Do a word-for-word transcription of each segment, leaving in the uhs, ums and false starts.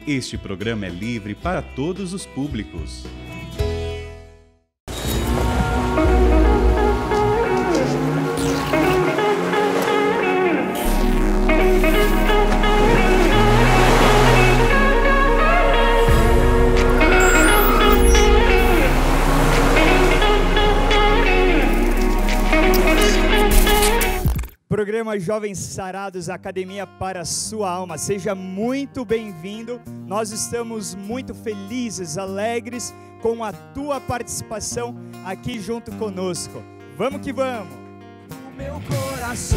Este programa é livre para todos os públicos. Programa Jovens Sarados, Academia para a Sua Alma. Seja muito bem-vindo. Nós estamos muito felizes, alegres com a tua participação aqui junto conosco. Vamos que vamos! No meu coração,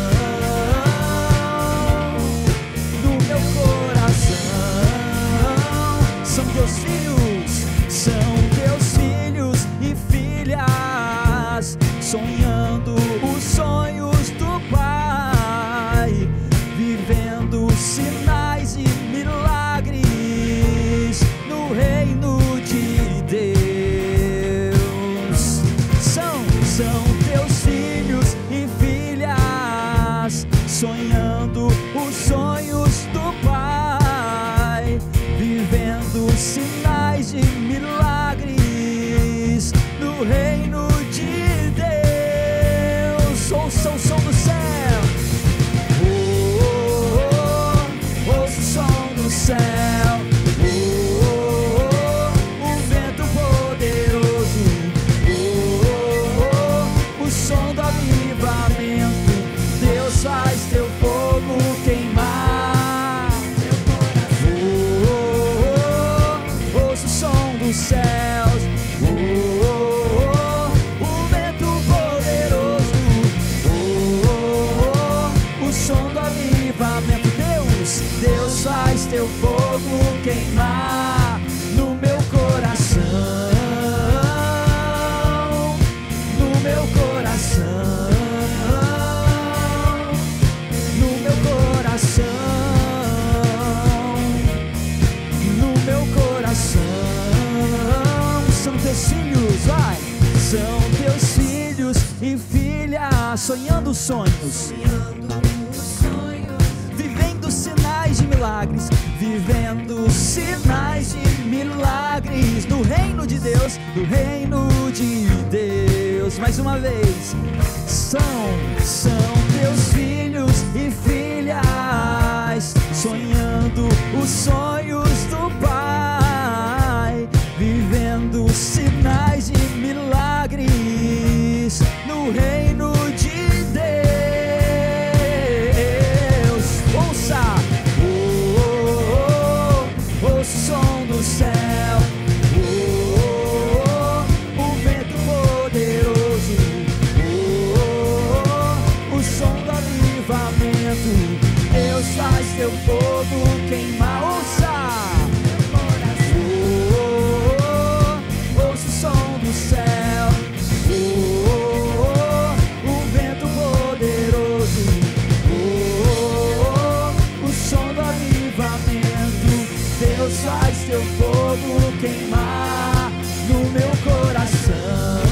no meu coração, são teus filhos, são teus filhos e filhas, sonhando os sonhos do Pai, vivendo sinais e milagres no reino de Deus. São, são teus filhos e filhas, sonhando os sonhos do Pai, vivendo sinais e milagres no reino de Deus. Ouça o som do céu. Céu, oh, oh, oh, o vento poderoso, oh, oh, o som do avivamento. Deus faz teu fogo queimar. Oh, oh, oh, ouça o som dos céus, oh, oh, oh, o vento poderoso, oh, oh, oh, o som do avivamento. Deus faz teu fogo queimar no meu coração, no meu coração, no meu coração, no meu coração. São teus filhos, vai, são teus filhos e filhas, sonhando sonhos, sinais de milagres, vivendo sinais de milagres no reino de Deus, no reino de Deus. Mais uma vez, são, são teus filhos e filhas, sonhando os sonhos do Pai, vivendo sinais de milagres no reino de Deus. Céu, oh, oh, oh, o vento poderoso, oh, oh, o som do avivamento. Deus faz teu fogo queimar. Ouça, oh, oh, oh, ouça o som do céu, oh, oh, oh, o vento poderoso, oh, oh, o som do avivamento. Deus faz teu fogo queimar no meu coração,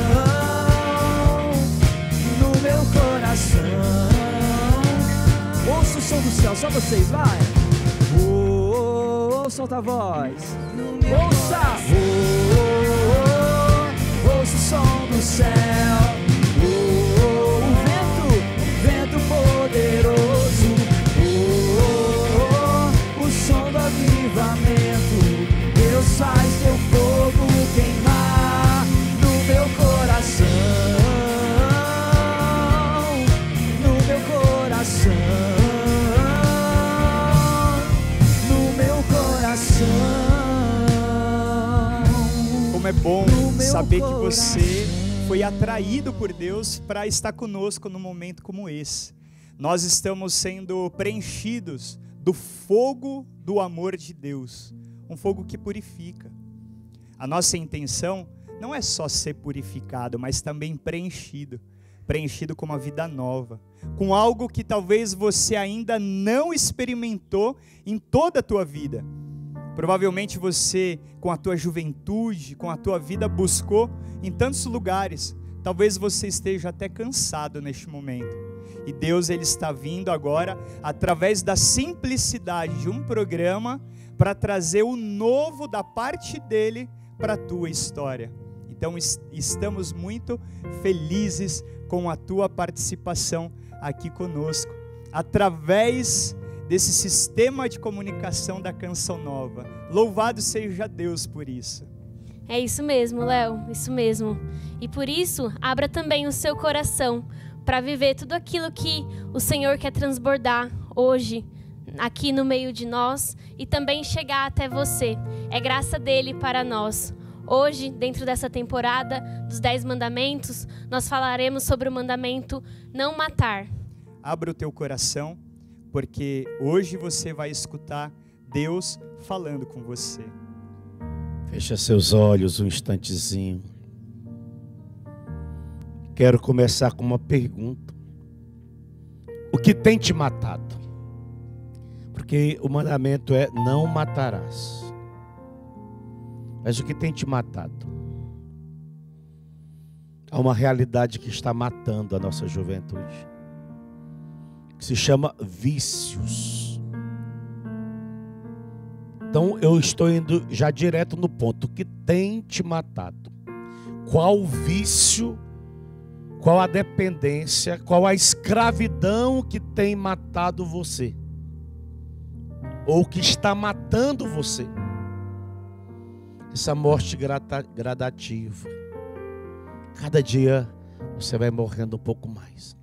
no meu coração. Ouça o som do céu, só vocês, vai. Oh, oh, oh, solta a voz. Ouça, oh, oh, oh, ouça o som do céu. Oh, oh, o vento, vento poderoso. Avivamento, Deus faz teu fogo queimar no meu coração, no meu coração, no meu coração. Como é bom saber que você foi atraído por Deus para estar conosco num momento como esse. Nós estamos sendo preenchidos do fogo do amor de Deus, um fogo que purifica. A nossa intenção não é só ser purificado, mas também preenchido, preenchido com uma vida nova, com algo que talvez você ainda não experimentou em toda a tua vida. Provavelmente você, com a tua juventude, com a tua vida, buscou em tantos lugares. Talvez você esteja até cansado neste momento. E Deus, Ele está vindo agora, através da simplicidade de um programa, para trazer o novo da parte dele para a tua história. Então estamos muito felizes com a tua participação aqui conosco, através desse sistema de comunicação da Canção Nova. Louvado seja Deus por isso. É isso mesmo, Léo, isso mesmo. E por isso, abra também o seu coração para viver tudo aquilo que o Senhor quer transbordar hoje, aqui no meio de nós, e também chegar até você. É graça dele para nós. Hoje, dentro dessa temporada dos Dez Mandamentos, nós falaremos sobre o mandamento não matar. Abra o teu coração, porque hoje você vai escutar Deus falando com você. Fecha seus olhos um instantezinho. Quero começar com uma pergunta. O que tem te matado? Porque o mandamento é não matarás. Mas o que tem te matado? Há uma realidade que está matando a nossa juventude, que se chama vícios. Então eu estou indo já direto no ponto. O que tem te matado? Qual o vício, qual a dependência, qual a escravidão que tem matado você? Ou que está matando você? Essa morte gradativa. Cada dia você vai morrendo um pouco mais.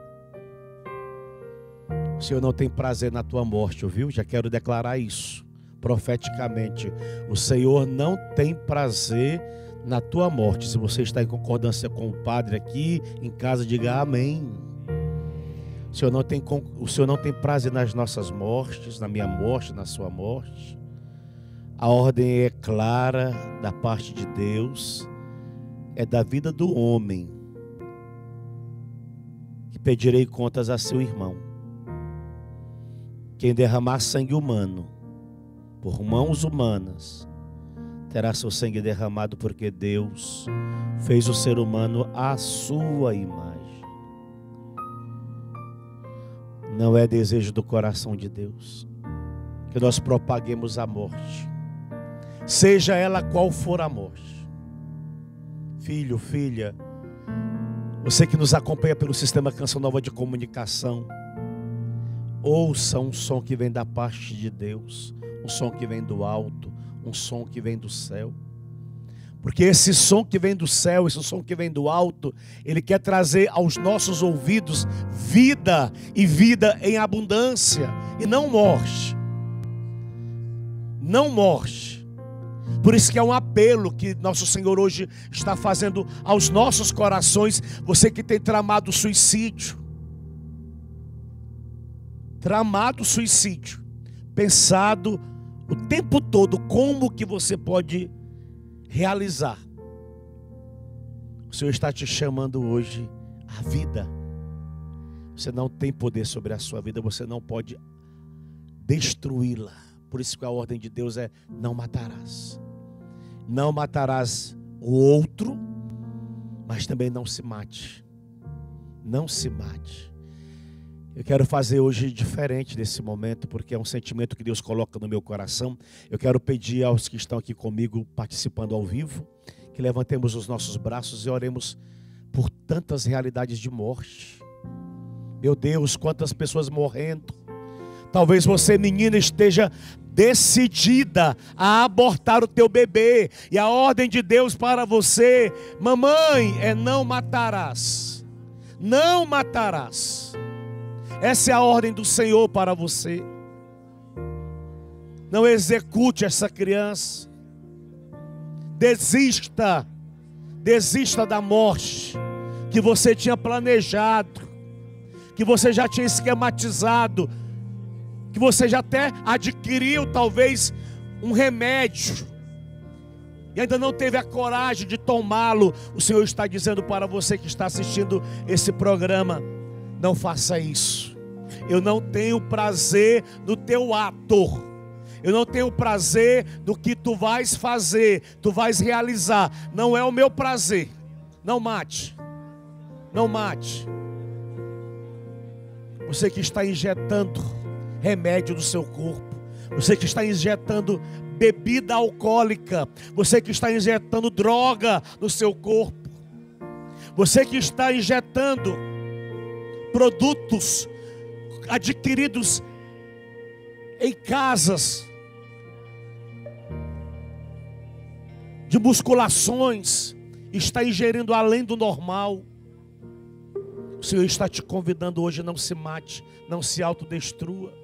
O Senhor não tem prazer na tua morte, ouviu? Já quero declarar isso profeticamente. O Senhor não tem prazer na tua morte. Se você está em concordância com o Padre aqui em casa, diga amém. O Senhor não tem, o Senhor não tem prazer nas nossas mortes, na minha morte, na sua morte. A ordem é clara da parte de Deus, é da vida do homem, que pedirei contas a seu irmão. Quem derramar sangue humano, por mãos humanas, terá seu sangue derramado, porque Deus fez o ser humano à sua imagem. Não é desejo do coração de Deus que nós propaguemos a morte, seja ela qual for a morte. Filho, filha, você que nos acompanha pelo sistema Canção Nova de comunicação, ouça um som que vem da parte de Deus, um som que vem do alto, um som que vem do céu. Porque esse som que vem do céu, esse som que vem do alto, ele quer trazer aos nossos ouvidos vida, e vida em abundância, e não morte. Não morte. Por isso que é um apelo que nosso Senhor hoje está fazendo aos nossos corações. Você que tem tramado suicídio, tramado suicídio, pensado o tempo todo como que você pode realizar. O Senhor está te chamando hoje à vida. Você não tem poder sobre a sua vida, você não pode destruí-la. Por isso que a ordem de Deus é: não matarás. Não matarás o outro, mas também não se mate. Não se mate. Eu quero fazer hoje diferente desse momento, porque é um sentimento que Deus coloca no meu coração. Eu quero pedir aos que estão aqui comigo, participando ao vivo, que levantemos os nossos braços e oremos por tantas realidades de morte. Meu Deus, quantas pessoas morrendo. Talvez você, menina, esteja decidida a abortar o teu bebê, e a ordem de Deus para você, mamãe, é: não matarás. Não matarás. Essa é a ordem do Senhor para você. Não execute essa criança. Desista. Desista da morte que você tinha planejado, que você já tinha esquematizado, que você já até adquiriu talvez um remédio e ainda não teve a coragem de tomá-lo. O Senhor está dizendo para você que está assistindo esse programa: não faça isso. Eu não tenho prazer no teu ato. Eu não tenho prazer no que tu vais fazer, tu vais realizar. Não é o meu prazer. Não mate. Não mate. Você que está injetando remédio no seu corpo, Você que está injetando bebida alcoólica, você que está injetando droga no seu corpo, você que está injetando produtos adquiridos em casas de musculações, está ingerindo além do normal. O Senhor está te convidando hoje: não se mate, não se autodestrua.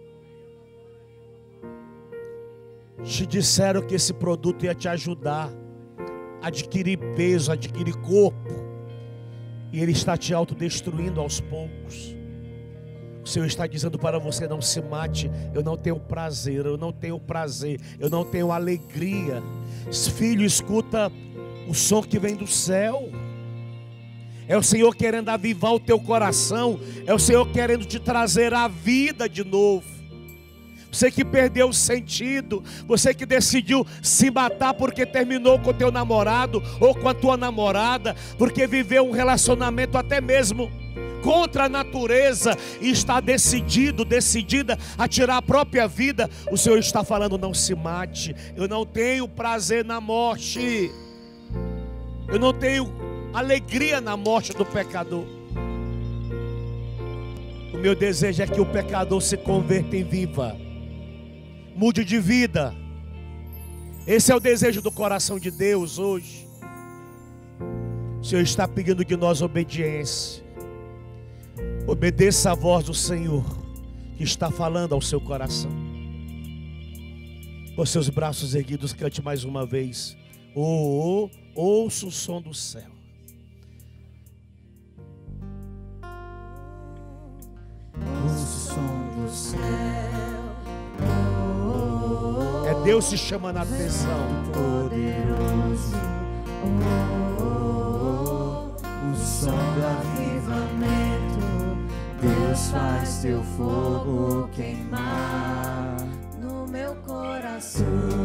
Te disseram que esse produto ia te ajudar a adquirir peso, a adquirir corpo, e ele está te autodestruindo aos poucos. O Senhor está dizendo para você: não se mate. Eu não tenho prazer, eu não tenho prazer, eu não tenho alegria. Filho, escuta o som que vem do céu. É o Senhor querendo avivar o teu coração. É o Senhor querendo te trazer a vida de novo. Você que perdeu o sentido, você que decidiu se matar porque terminou com o teu namorado ou com a tua namorada, porque viveu um relacionamento até mesmo contra a natureza e está decidido, decidida a tirar a própria vida. O Senhor está falando: não se mate. Eu não tenho prazer na morte. Eu não tenho alegria na morte do pecador. O meu desejo é que o pecador se converta em viva, mude de vida. Esse é o desejo do coração de Deus hoje. O Senhor está pedindo de nós obediência. Obedeça a voz do Senhor que está falando ao seu coração. Com seus braços erguidos, cante mais uma vez: oh, oh, ouça o som do céu. Ouça o som do céu. É Deus te chamando a atenção. Poderoso, oh, oh, oh, o som do avivamento. Deus faz teu fogo queimar no meu coração.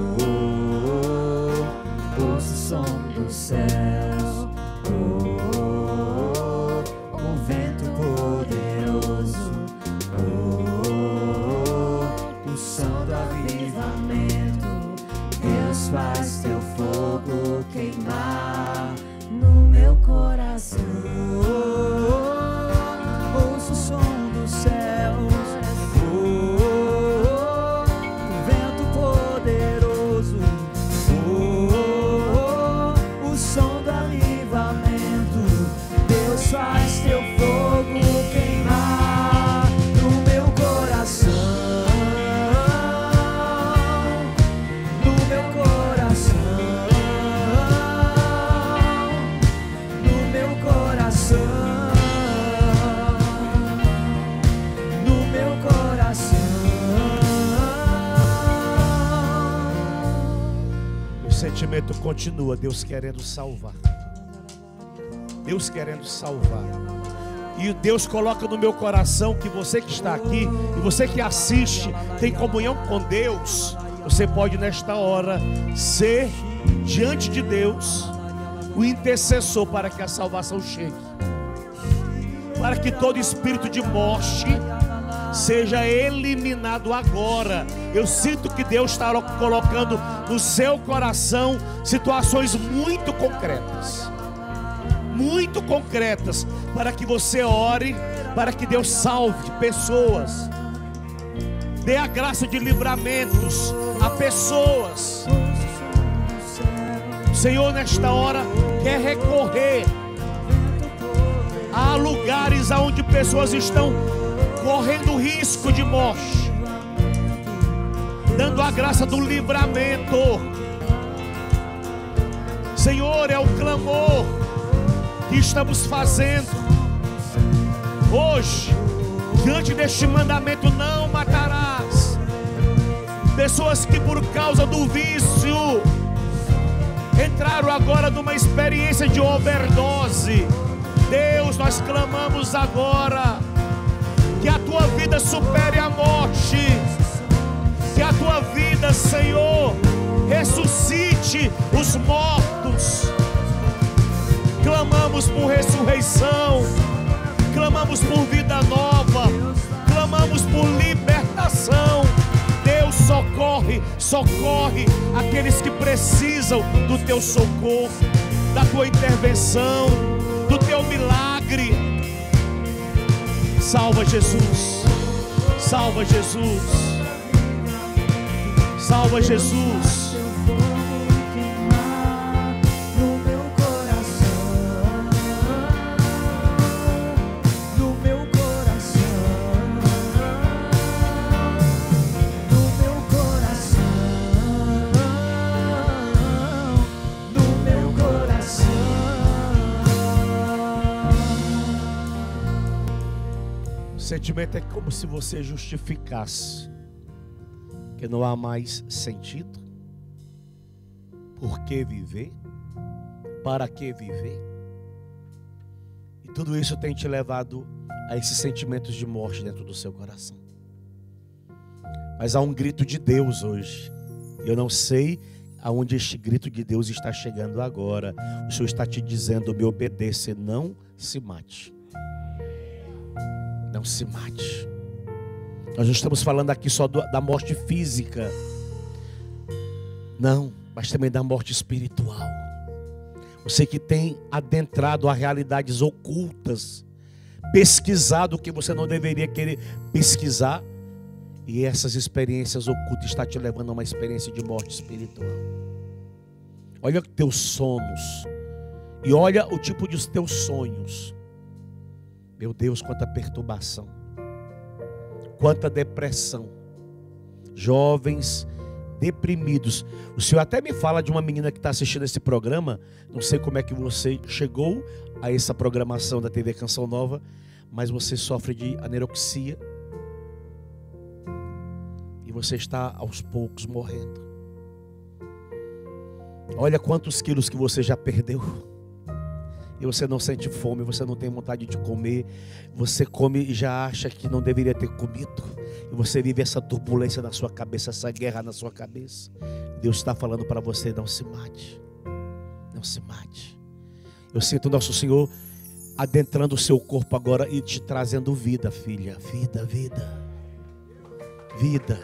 Oh, oh, ouça o som do céu. Oh, oh, oh, um vento poderoso. Oh, oh, o som do avivamento. Deus faz teu fogo queimar no meu coração. Ouça o som dos céus. Oh, oh, oh, vento poderoso. Oh, oh, oh, o som do avivamento. Deus faz teu fogo queimar no meu coração. No meu coração. No meu coração. O sentimento continua. Deus querendo salvar. Deus querendo salvar. E Deus coloca no meu coração que você que está aqui e você que assiste, tem comunhão com Deus. Você pode nesta hora ser diante de Deus o intercessor para que a salvação chegue, para que todo espírito de morte seja eliminado agora. Eu sinto que Deus está colocando no seu coração situações muito concretas, muito concretas, para que você ore, para que Deus salve pessoas, dê a graça de livramentos a pessoas. O Senhor nesta hora quer recorrer a lugares onde pessoas estão correndo risco de morte, dando a graça do livramento. Senhor, é o clamor que estamos fazendo hoje, diante deste mandamento: não matarás. Pessoas que por causa do vício entraram agora numa experiência de overdose. Deus, nós clamamos agora que a tua vida supere a morte, que a tua vida, Senhor, ressuscite os mortos. Clamamos por ressurreição, clamamos por vida nova, clamamos por libertação. Deus, só socorre aqueles que precisam do teu socorro, da tua intervenção, do teu milagre. Salva Jesus, salva Jesus, salva Jesus. O sentimento é como se você justificasse que não há mais sentido. Por que viver? Para que viver? E tudo isso tem te levado a esses sentimentos de morte dentro do seu coração. Mas há um grito de Deus hoje. Eu não sei aonde este grito de Deus está chegando agora. O Senhor está te dizendo: me obedeça, não se mate. Não se mate. Nós não estamos falando aqui só do, da morte física. Não, mas também da morte espiritual. Você que tem adentrado a realidades ocultas, pesquisado o que você não deveria querer pesquisar, e essas experiências ocultas estão te levando a uma experiência de morte espiritual. Olha os teus sonos e olha o tipo de teus sonhos. Meu Deus, quanta perturbação, quanta depressão, jovens deprimidos. O Senhor até me fala de uma menina que está assistindo esse programa. Não sei como é que você chegou a essa programação da T V Canção Nova, mas você sofre de anorexia e você está aos poucos morrendo. Olha quantos quilos que você já perdeu. E você não sente fome, você não tem vontade de comer. Você come e já acha que não deveria ter comido. E você vive essa turbulência na sua cabeça, essa guerra na sua cabeça. Deus está falando para você: não se mate. Não se mate. Eu sinto o nosso Senhor adentrando o seu corpo agora e te trazendo vida, filha. Vida, vida. Vida.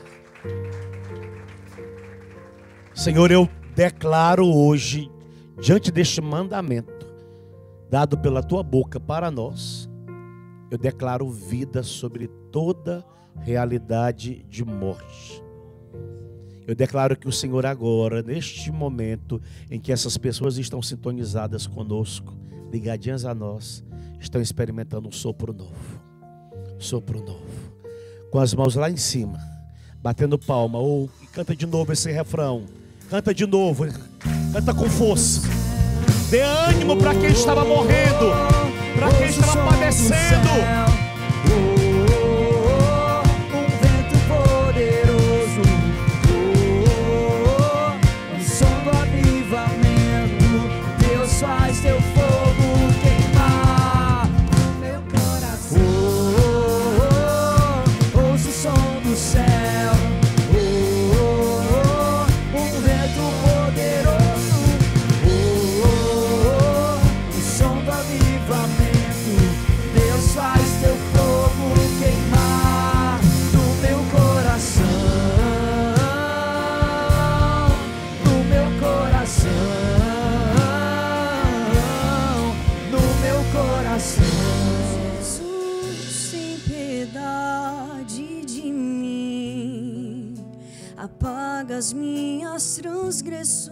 Senhor, eu declaro hoje, diante deste mandamento dado pela tua boca para nós, eu declaro vida sobre toda realidade de morte. Eu declaro que o Senhor agora, neste momento em que essas pessoas estão sintonizadas conosco, ligadinhas a nós, estão experimentando um sopro novo. Sopro novo. Com as mãos lá em cima, batendo palma, ou oh, canta de novo esse refrão. Canta de novo, canta com força. Dê ânimo para quem estava morrendo, para quem estava padecendo. Um vento poderoso, um som do avivamento. Deus faz teu fogo queimar meu coração. Ouço o som do céu. Apaga as minhas transgressões,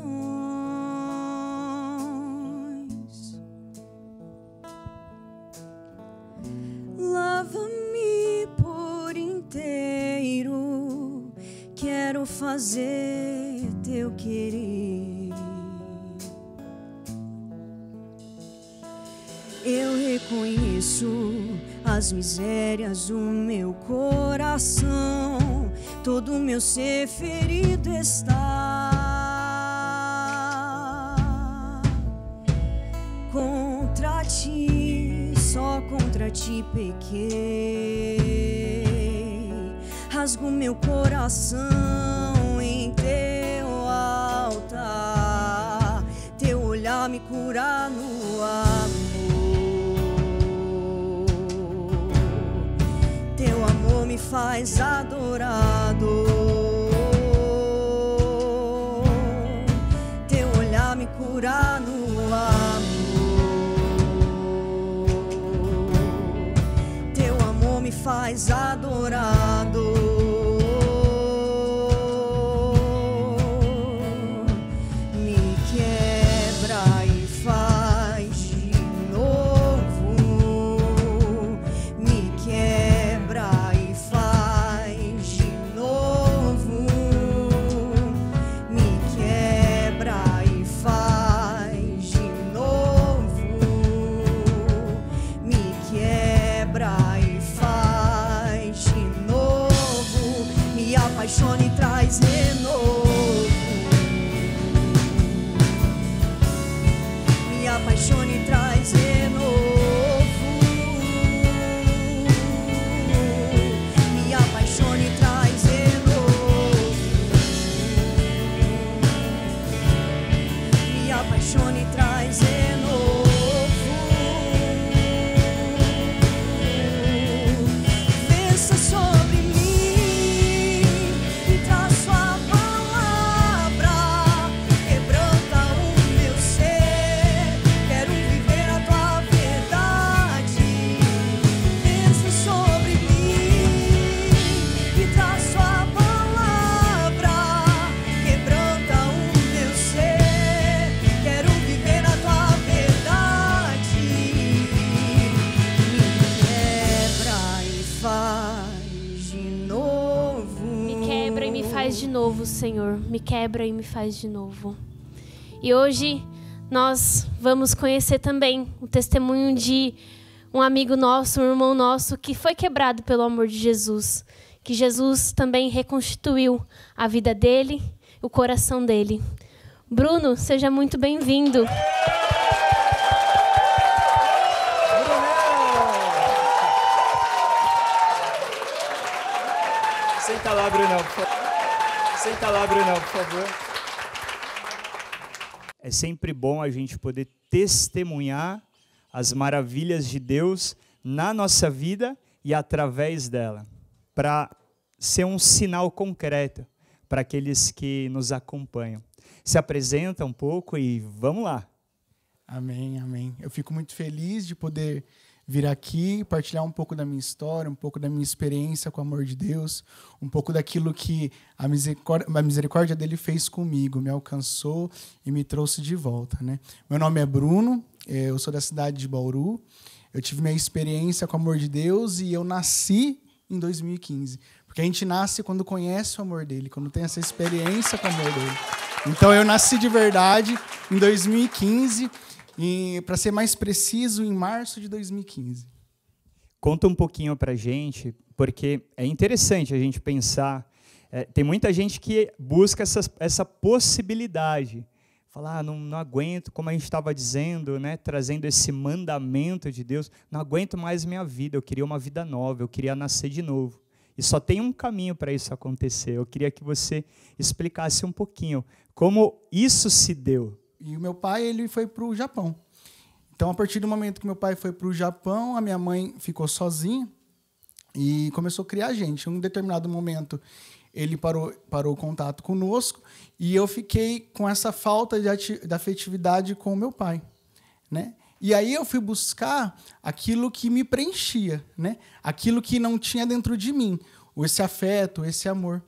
lava-me por inteiro, quero fazer teu querer. Eu reconheço as misérias do meu coração, todo o meu ser ferido está. Contra ti, só contra ti pequei. Rasgo meu coração em teu altar, teu olhar me cura no amor. Teu amor me faz adorador. aventura no amor. Teu amor me faz adorador. Apaixone e traz renovo. Me apaixone e traz renovo. Me apaixone e traz renovo. Me apaixone e traz renovo. Pensa sobre mim. De novo, Senhor, me quebra e me faz de novo. E hoje nós vamos conhecer também o testemunho de um amigo nosso, um irmão nosso que foi quebrado pelo amor de Jesus, que Jesus também reconstituiu a vida dele, o coração dele. Bruno, seja muito bem-vindo. Senta lá, Brunão. Senta lá, Brunão, por favor. É sempre bom a gente poder testemunhar as maravilhas de Deus na nossa vida e através dela, para ser um sinal concreto para aqueles que nos acompanham. Se apresenta um pouco e vamos lá. Amém, amém. Eu fico muito feliz de poder vir aqui, partilhar um pouco da minha história, um pouco da minha experiência com o amor de Deus, um pouco daquilo que a misericórdia, a misericórdia dele fez comigo, me alcançou e me trouxe de volta, né? Meu nome é Bruno, eu sou da cidade de Bauru, eu tive minha experiência com o amor de Deus e eu nasci em dois mil e quinze, porque a gente nasce quando conhece o amor dele, quando tem essa experiência com o amor dele. Então eu nasci de verdade em dois mil e quinze, e, para ser mais preciso, em março de dois mil e quinze. Conta um pouquinho para a gente, porque é interessante a gente pensar. É, tem muita gente que busca essa, essa possibilidade. Falar, ah, não, não aguento, como a gente estava dizendo, né, trazendo esse mandamento de Deus, não aguento mais minha vida, eu queria uma vida nova, eu queria nascer de novo. E só tem um caminho para isso acontecer. Eu queria que você explicasse um pouquinho como isso se deu. E o meu pai, ele foi para o Japão. Então, a partir do momento que meu pai foi para o Japão, a minha mãe ficou sozinha e começou a criar a gente. Em um determinado momento, ele parou, parou o contato conosco e eu fiquei com essa falta de, ati- de afetividade com o meu pai, né? E aí eu fui buscar aquilo que me preenchia, né? Aquilo que não tinha dentro de mim, esse afeto, esse amor.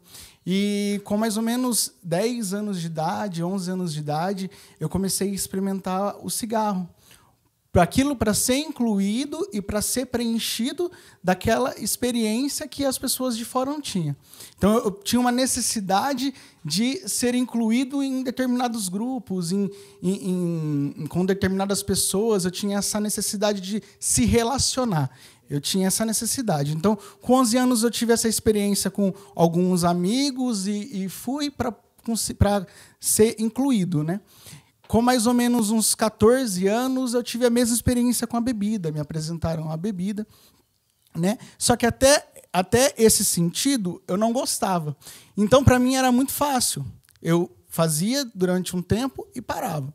E com mais ou menos dez anos de idade, onze anos de idade, eu comecei a experimentar o cigarro. Para aquilo, para ser incluído e para ser preenchido daquela experiência que as pessoas de fora não tinham. Então, eu tinha uma necessidade de ser incluído em determinados grupos, em, em, em, com determinadas pessoas. Eu tinha essa necessidade de se relacionar. Eu tinha essa necessidade. Então, com onze anos, eu tive essa experiência com alguns amigos e, e fui para ser incluído, né? Com mais ou menos uns quatorze anos, eu tive a mesma experiência com a bebida. Me apresentaram a bebida, né? Só que até, até esse sentido, eu não gostava. Então, para mim, era muito fácil. Eu fazia durante um tempo e parava.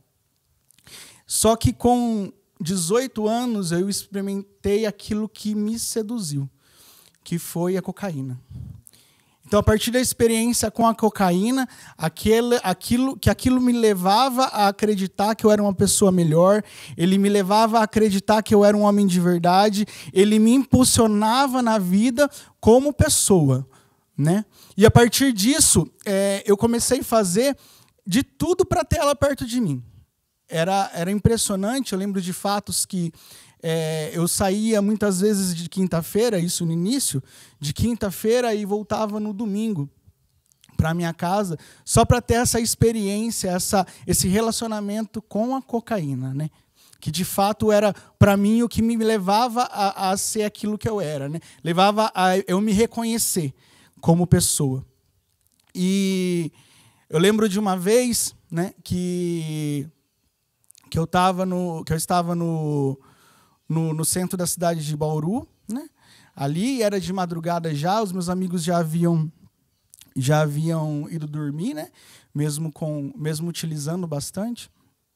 Só que com dezoito anos, eu experimentei aquilo que me seduziu, que foi a cocaína. Então, Então, a partir da experiência com a cocaína, aquele, aquilo, que aquilo me levava a acreditar que eu era uma pessoa melhor, ele me levava a acreditar que eu era um homem de verdade, ele me impulsionava na vida como pessoa, né? E a partir disso, é, eu comecei a fazer de tudo para ter ela perto de mim. Era, era impressionante, eu lembro de fatos que é, eu saía muitas vezes de quinta-feira, isso no início, de quinta-feira e voltava no domingo para minha casa, só para ter essa experiência, essa, esse relacionamento com a cocaína, né? Que de fato era para mim o que me levava a, a ser aquilo que eu era, né? Levava a eu me reconhecer como pessoa. E eu lembro de uma vez, né, que que eu tava no que eu estava no No, no centro da cidade de Bauru, né? Ali era de madrugada já, os meus amigos já haviam já haviam ido dormir, né? Mesmo com mesmo utilizando bastante.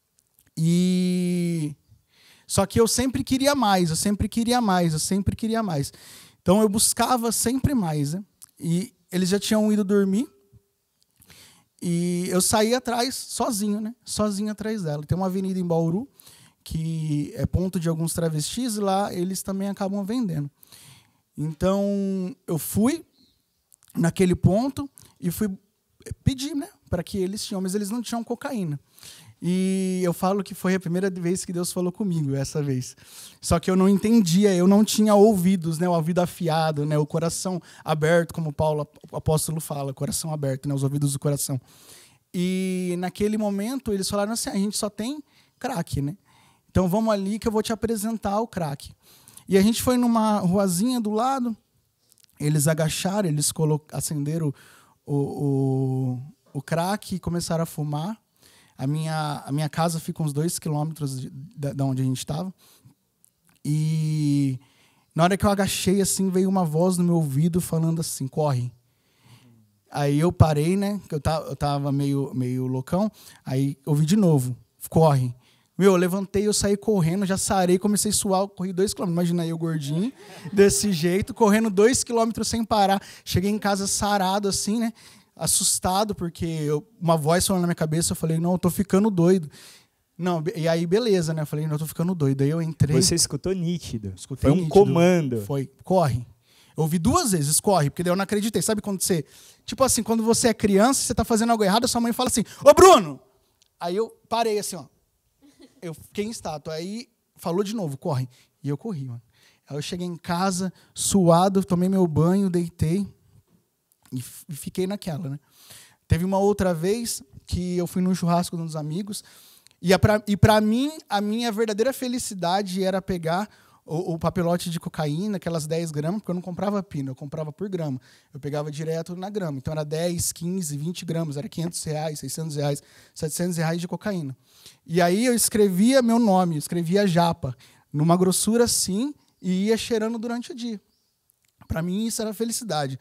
E só que eu sempre queria mais, eu sempre queria mais, eu sempre queria mais. Então eu buscava sempre mais, né? E eles já tinham ido dormir. E eu saí atrás sozinho, né? Sozinho atrás dela. Tem uma avenida em Bauru que é ponto de alguns travestis, e lá eles também acabam vendendo. Então, eu fui naquele ponto e fui pedir, né, para que eles tinham, mas eles não tinham cocaína. E eu falo que foi a primeira vez que Deus falou comigo, essa vez. Só que eu não entendia, eu não tinha ouvidos, né, o ouvido afiado, né, o coração aberto, como Paulo, o apóstolo fala, coração aberto, né, os ouvidos do coração. E naquele momento eles falaram assim, a gente só tem crack, né? Então, vamos ali que eu vou te apresentar o crack. E a gente foi numa ruazinha do lado, eles agacharam, eles acenderam o, o, o crack e começaram a fumar. A minha, a minha casa fica uns dois quilômetros de, de, de onde a gente estava. E na hora que eu agachei, assim, veio uma voz no meu ouvido falando assim, corre. Aí eu parei, né, que eu tava, eu tava meio, meio loucão, aí ouvi de novo, corre. Meu, eu levantei, eu saí correndo, já sarei, comecei a suar, corri dois quilômetros. Imagina aí o gordinho, desse jeito, correndo dois quilômetros sem parar. Cheguei em casa sarado, assim, né? Assustado, porque eu, uma voz falando na minha cabeça, eu falei, não, eu tô ficando doido. Não, e aí, beleza, né? Eu falei, não, eu tô ficando doido. Aí eu entrei. Você escutou nítido. Escutei Foi um nítido. comando. Foi, corre. Eu ouvi duas vezes, corre, porque daí eu não acreditei. Sabe quando você... Tipo assim, quando você é criança, você tá fazendo algo errado, a sua mãe fala assim, ô Bruno! Aí eu parei assim, ó. Eu fiquei em estátua. Aí falou de novo, corre. E eu corri, mano. Aí eu cheguei em casa, suado, tomei meu banho, deitei e fiquei naquela, né? Teve uma outra vez que eu fui num churrasco de uns amigos e, pra, e para mim, a minha verdadeira felicidade era pegar o, o papelote de cocaína, aquelas dez gramas, porque eu não comprava pino, eu comprava por grama. Eu pegava direto na grama. Então era dez, quinze, vinte gramas, era quinhentos reais, seiscentos reais, setecentos reais de cocaína. E aí eu escrevia meu nome, eu escrevia Japa, numa grossura assim, e ia cheirando durante o dia. Para mim isso era felicidade.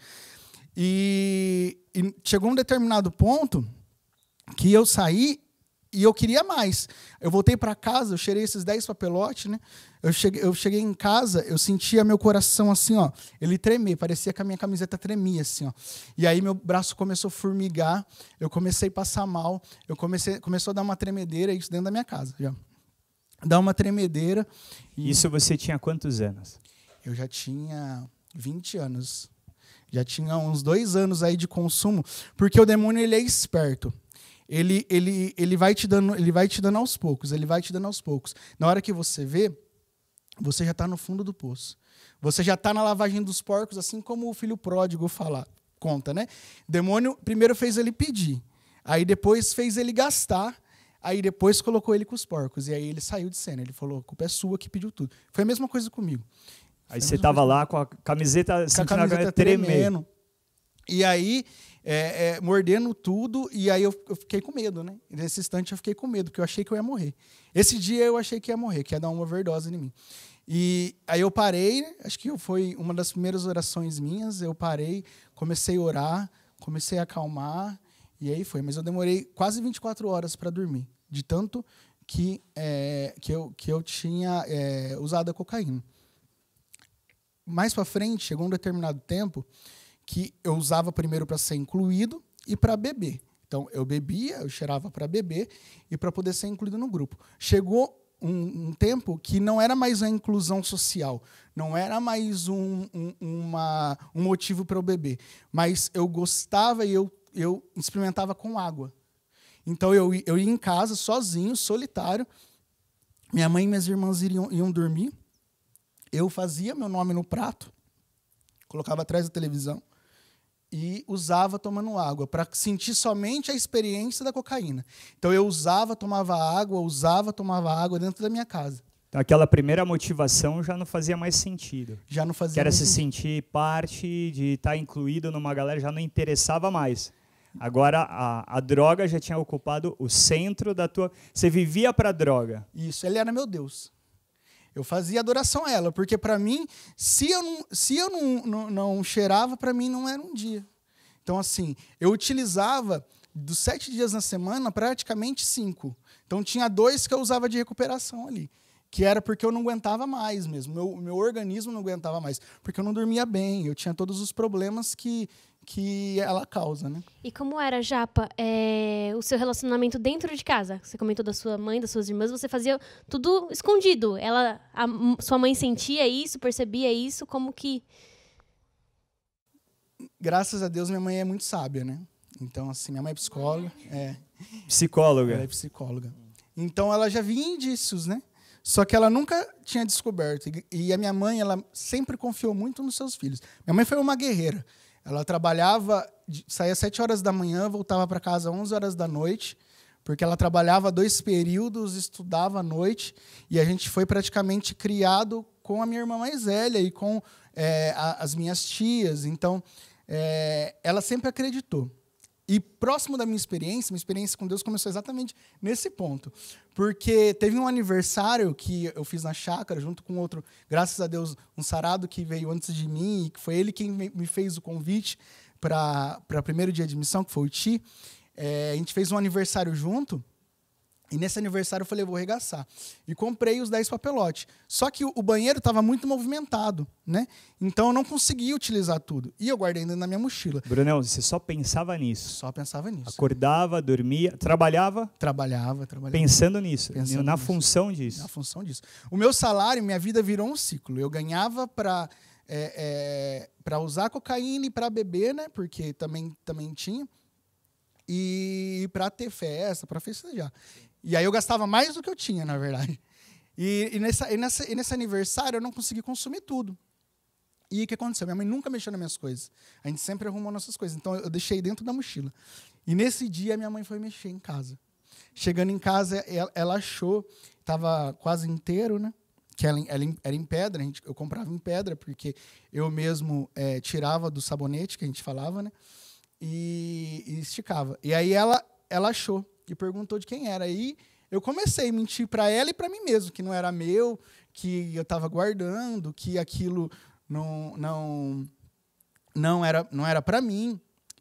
E, e chegou um determinado ponto que eu saí e eu queria mais. Eu voltei para casa, eu cheirei esses dez papelotes, né? Eu cheguei, eu cheguei em casa, eu sentia meu coração assim, ó, ele tremer, parecia que a minha camiseta tremia assim, ó. E aí meu braço começou a formigar, eu comecei a passar mal, eu comecei, começou a dar uma tremedeira, isso dentro da minha casa, já. Dar uma tremedeira. E isso você tinha quantos anos? Eu já tinha vinte anos. Já tinha uns dois anos aí de consumo, porque o demônio ele é esperto. Ele, ele, ele, vai te dando, ele vai te dando aos poucos, ele vai te dando aos poucos. Na hora que você vê, você já está no fundo do poço. Você já está na lavagem dos porcos, assim como o filho pródigo fala, conta, né? O demônio primeiro fez ele pedir, aí depois fez ele gastar, aí depois colocou ele com os porcos. E aí ele saiu de cena, ele falou, a culpa é sua que pediu tudo. Foi a mesma coisa comigo. Aí você estava lá com a camiseta, com a camiseta tremendo. E aí, é, é, mordendo tudo, e aí eu, eu fiquei com medo, né? E nesse instante eu fiquei com medo, porque eu achei que eu ia morrer. Esse dia eu achei que ia morrer, que ia dar uma overdose em mim. E aí eu parei, acho que foi uma das primeiras orações minhas, eu parei, comecei a orar, comecei a acalmar, e aí foi. Mas eu demorei quase vinte e quatro horas para dormir, de tanto que, é, que, eu, que eu tinha é, usado a cocaína. Mais para frente, chegou um determinado tempo que eu usava primeiro para ser incluído e para beber. Então, eu bebia, eu cheirava para beber e para poder ser incluído no grupo. Chegou um, um tempo que não era mais a inclusão social, não era mais um, um, uma, um motivo para eu beber, mas eu gostava e eu, eu experimentava com água. Então, eu, eu ia em casa sozinho, solitário, minha mãe e minhas irmãs iriam, iam dormir, eu fazia meu nome no prato, colocava atrás da televisão, e usava tomando água, para sentir somente a experiência da cocaína. Então, eu usava, tomava água, usava, tomava água dentro da minha casa. Então, aquela primeira motivação já não fazia mais sentido. Já não fazia Que era mais se sentido. sentir parte, de estar incluído numa galera, já não interessava mais. Agora, a, a droga já tinha ocupado o centro da tua... Você vivia para a droga. Isso, ele era meu Deus. Eu fazia adoração a ela, porque para mim, se eu não, se eu não, não, não cheirava, para mim não era um dia. Então, assim, eu utilizava dos sete dias na semana, praticamente cinco. Então, tinha dois que eu usava de recuperação ali, que era porque eu não aguentava mais mesmo. Meu, meu organismo não aguentava mais, porque eu não dormia bem, eu tinha todos os problemas que, que ela causa, né? E como era, Japa, é, o seu relacionamento dentro de casa? Você comentou da sua mãe, das suas irmãs, você fazia tudo escondido. Ela, a, sua mãe sentia isso, percebia isso, como que... Graças a Deus, minha mãe é muito sábia, né? Então, assim, minha mãe é psicóloga. É, Psicóloga. ela é psicóloga. Então, ela já via indícios, né? Só que ela nunca tinha descoberto. E a minha mãe, ela sempre confiou muito nos seus filhos. Minha mãe foi uma guerreira. Ela trabalhava, saía às sete horas da manhã, voltava para casa às onze horas da noite, porque ela trabalhava dois períodos, estudava à noite, e a gente foi praticamente criado com a minha irmã mais velha e com é, a, as minhas tias. Então, é, ela sempre acreditou. E próximo da minha experiência, minha experiência com Deus começou exatamente nesse ponto. Porque teve um aniversário que eu fiz na chácara, junto com outro, graças a Deus, um sarado que veio antes de mim, e que foi ele quem me fez o convite para o primeiro dia de missão, que foi o Ti. É, a gente fez um aniversário junto, e nesse aniversário eu falei, vou arregaçar. E comprei os dez papelotes. Só que o banheiro estava muito movimentado, né? Então eu não conseguia utilizar tudo. E eu guardei dentro da minha mochila. Brunão, você só pensava nisso. Só pensava nisso. Acordava, dormia, trabalhava Trabalhava, trabalhava. pensando nisso, Pensando na nisso. função disso. Na função disso. O meu salário, minha vida virou um ciclo. Eu ganhava para é, é, para usar cocaína e para beber, né? Porque também, também tinha. E para ter festa, para festejar. E aí eu gastava mais do que eu tinha, na verdade. E, e, nessa, e, nessa, e nesse aniversário eu não consegui consumir tudo. E o que aconteceu? Minha mãe nunca mexeu nas minhas coisas. A gente sempre arrumou nossas coisas. Então eu deixei dentro da mochila. E nesse dia minha mãe foi mexer em casa. Chegando em casa, ela, ela achou, estava quase inteiro, né? Que ela, ela era em pedra, a gente, eu comprava em pedra, porque eu mesmo é, tirava do sabonete, que a gente falava, né? E, e esticava. E aí ela, ela achou e perguntou de quem era. Aí eu comecei a mentir para ela e para mim mesmo, que não era meu, que eu estava guardando, que aquilo não, não, não era, não era para mim.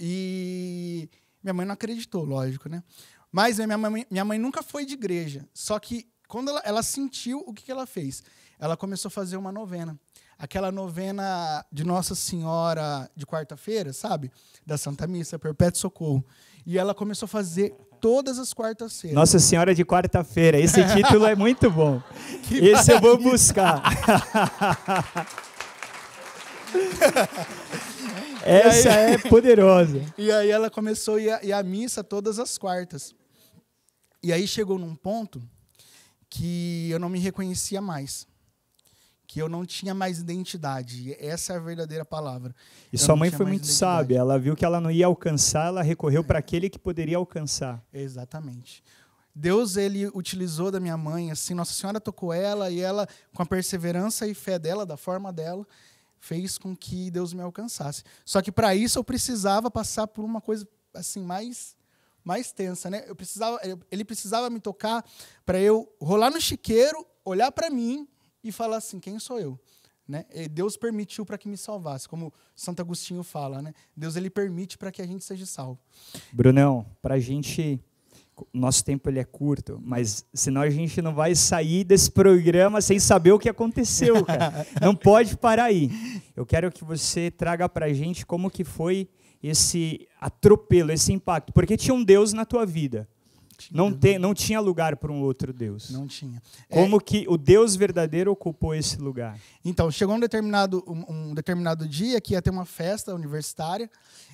E minha mãe não acreditou, lógico, né? Mas minha mãe, minha mãe nunca foi de igreja. Só que quando ela, ela sentiu, o que, que ela fez? Ela começou a fazer uma novena. Aquela novena de Nossa Senhora de quarta-feira, sabe? Da Santa Missa, Perpétuo Socorro. E ela começou a fazer todas as quartas-feiras. Nossa Senhora de quarta-feira. Esse título é muito bom. Esse eu vou buscar. Essa aí, é poderosa. E aí ela começou a ir, a ir à missa todas as quartas. E aí chegou num ponto que eu não me reconhecia mais. Que eu não tinha mais identidade. Essa é a verdadeira palavra. E eu sua mãe foi muito sábia. Ela viu que ela não ia alcançar, ela recorreu é. para aquele que poderia alcançar. Exatamente. Deus, ele utilizou da minha mãe, assim, Nossa Senhora tocou ela, e ela, com a perseverança e fé dela, da forma dela, fez com que Deus me alcançasse. Só que para isso eu precisava passar por uma coisa assim mais, mais tensa, né? Eu precisava, ele precisava me tocar para eu rolar no chiqueiro, olhar para mim e falar assim, quem sou eu? Né? E Deus permitiu para que me salvasse, como Santo Agostinho fala, né? Deus, ele permite para que a gente seja salvo. Brunão, para a gente nosso tempo ele é curto, mas senão a gente não vai sair desse programa sem saber o que aconteceu, cara. Não pode parar aí. Eu quero que você traga pra gente como que foi esse atropelo, esse impacto, porque tinha um Deus na tua vida. Não, te, não tinha lugar para um outro Deus. Não tinha. Como é... que o Deus verdadeiro ocupou esse lugar? Então, chegou um determinado, um, um determinado dia que ia ter uma festa universitária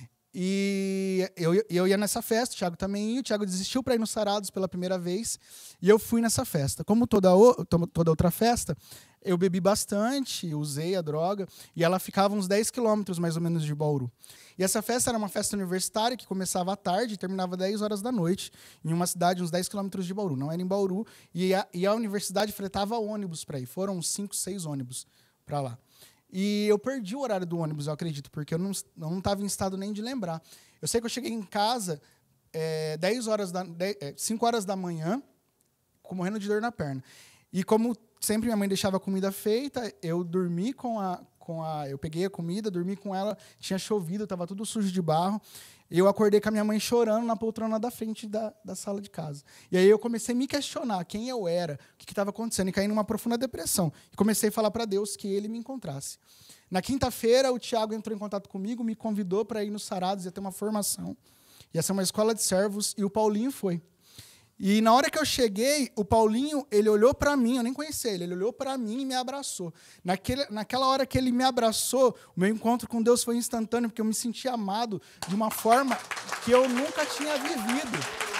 e eu, eu ia nessa festa, o Thiago também ia, o Thiago desistiu para ir nos Sarados pela primeira vez e eu fui nessa festa. Como toda, o, toda outra festa, eu bebi bastante, usei a droga e ela ficava uns dez quilômetros mais ou menos de Bauru. E essa festa era uma festa universitária que começava à tarde e terminava dez horas da noite, em uma cidade uns dez quilômetros de Bauru. Não era em Bauru, e a, e a universidade fretava ônibus para ir. Foram uns cinco, seis ônibus para lá. E eu perdi o horário do ônibus, eu acredito, porque eu não estava em estado nem de lembrar. Eu sei que eu cheguei em casa é, dez horas da, dez, é, cinco horas da manhã, morrendo de dor na perna. E como sempre minha mãe deixava a comida feita, eu dormi com a... Com a, eu peguei a comida, dormi com ela, tinha chovido, estava tudo sujo de barro. E eu acordei com a minha mãe chorando na poltrona da frente da, da sala de casa. E aí eu comecei a me questionar quem eu era, o que estava acontecendo, e caí numa profunda depressão. E comecei a falar para Deus que Ele me encontrasse. Na quinta-feira, o Thiago entrou em contato comigo, me convidou para ir nos Sarados, ia ter uma formação. Ia ser uma escola de servos, e o Paulinho foi. E na hora que eu cheguei, o Paulinho, ele olhou para mim, eu nem conhecia ele, ele olhou para mim e me abraçou. Naquele, naquela hora que ele me abraçou, o meu encontro com Deus foi instantâneo, porque eu me senti amado de uma forma que eu nunca tinha vivido.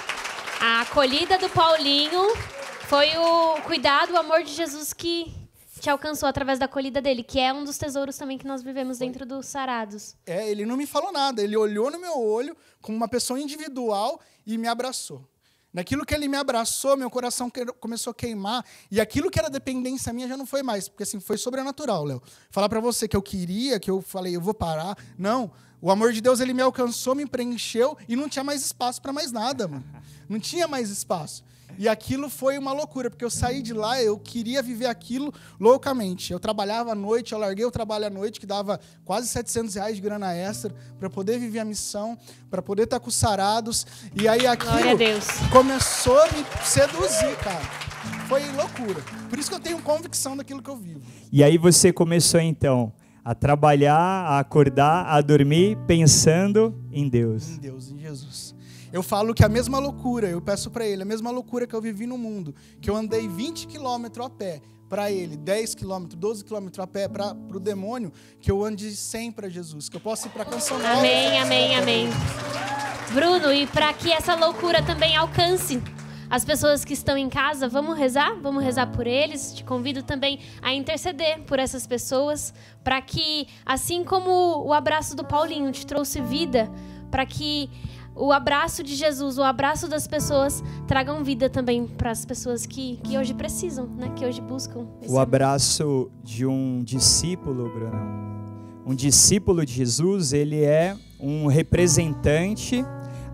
A acolhida do Paulinho foi o cuidado, o amor de Jesus que te alcançou através da acolhida dele, que é um dos tesouros também que nós vivemos dentro dos Sarados. É, ele não me falou nada, ele olhou no meu olho como uma pessoa individual e me abraçou. Naquilo que ele me abraçou, meu coração começou a queimar. E aquilo que era dependência minha já não foi mais. Porque assim, foi sobrenatural, Léo. Falar para você que eu queria, que eu falei, eu vou parar. Não. O amor de Deus, ele me alcançou, me preencheu e não tinha mais espaço para mais nada, mano. Não tinha mais espaço. E aquilo foi uma loucura, porque eu saí de lá, eu queria viver aquilo loucamente. Eu trabalhava à noite, eu larguei o trabalho à noite, que dava quase setecentos reais de grana extra, para poder viver a missão, para poder estar com os Sarados. E aí aquilo começou a me seduzir, cara. Foi loucura. Por isso que eu tenho convicção daquilo que eu vivo. E aí você começou, então, a trabalhar, a acordar, a dormir, pensando em Deus. Em Deus, em Jesus. Eu falo que a mesma loucura, eu peço para ele, a mesma loucura que eu vivi no mundo, que eu andei vinte quilômetros a pé para ele, dez quilômetros, doze quilômetros a pé para o demônio, que eu ande cem para Jesus, que eu possa ir para a Canção Nova. Amém, amém, amém. Bruno, e para que essa loucura também alcance as pessoas que estão em casa, vamos rezar? Vamos rezar por eles. Te convido também a interceder por essas pessoas, para que, assim como o abraço do Paulinho te trouxe vida, para que o abraço de Jesus, o abraço das pessoas tragam vida também para as pessoas que, que hoje precisam, né? Que hoje buscam. O abraço de um discípulo, Bruno. Um discípulo de Jesus, ele é um representante